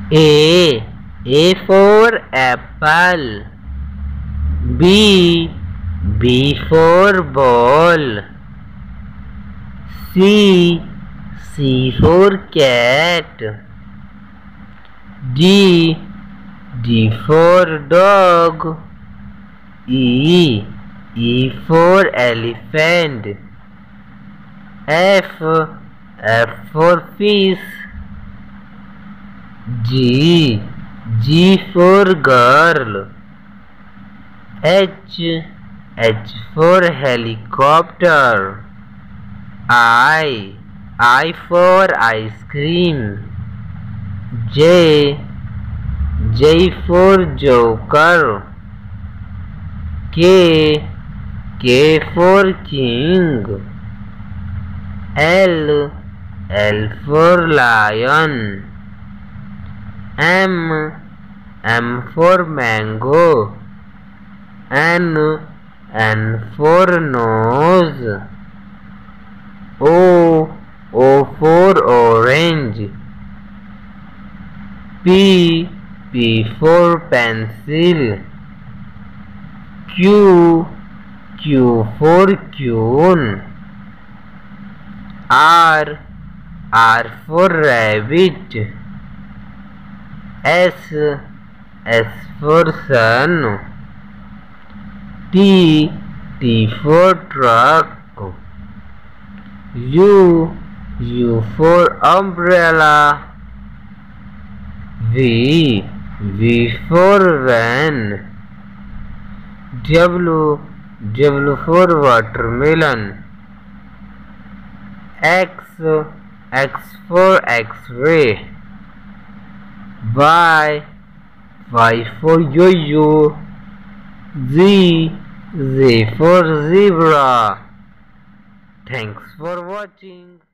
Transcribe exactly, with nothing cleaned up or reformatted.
A. A for apple. B. B for ball. C. C for cat. D. D for dog. E. E for elephant. F. F for fish. G. G for girl. H. H for helicopter. I. I for ice cream. J. J for joker. K. K for king. L. L for lion. M. M for mango. N. N for nose. O. O for orange. P. P for pencil. Q. Q for queen. R. R for rabbit. S. S for sun. T. T for truck. U. U for umbrella. V. V for van. W. W for watermelon. X. X for X-ray. Y. Y for yo-yo. Z. Z for zebra. Thanks for watching.